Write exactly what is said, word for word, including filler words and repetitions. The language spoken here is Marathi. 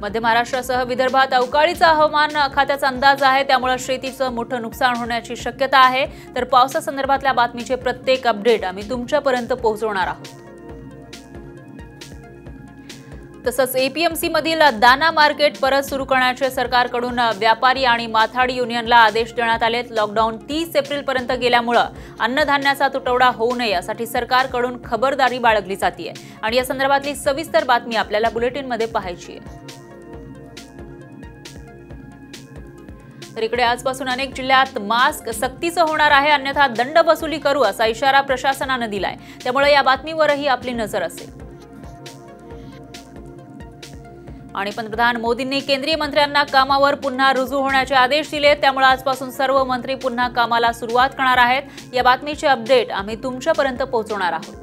मध्य महाराष्ट्रासह विदर्भात अवकाळीचा हवामान खात्याचा अंदाज आहे, त्यामुळे शेतीचं मोठं नुकसान होण्याची शक्यता आहे। तर पावसासंदर्भातल्या बातमीचे प्रत्येक अपडेट आम्ही तुमच्यापर्यंत पोहोचवणार आहोत। तसंच एपीएमसी मधील दाना मार्केट परत सुरू करण्याचे सरकारकडून व्यापारी आणि माथाडी युनियनला आदेश देण्यात आलेत। लॉकडाऊन तीस एप्रिल पर्यंत गेल्यामुळे अन्नधान्याचा तुटवडा होऊ नये यासाठी सरकारकडून खबरदारी बाळगली जाते आणि या संदर्भातली सविस्तर बातमी आपल्याला बुलेटिनमध्ये पाहायची आहे। तर इकडे आजपासून अनेक जिल्ह्यात मास्क सक्तीचं होणार आहे, अन्यथा दंड वसुली करू असा इशारा प्रशासनाने दिलाय। त्यामुळे या बातमीवरही आपली नजर असेल। आणि पंतप्रधान मोदींनी केंद्रीय मंत्र्यांना कामावर पुन्हा रुजू होण्याचे आदेश दिले, त्यामुळे आजपासून सर्व मंत्री पुन्हा कामाला सुरुवात करणार आहेत। या बातमीचे अपडेट आम्ही तुमच्यापर्यंत पोहोचवणार आहोत।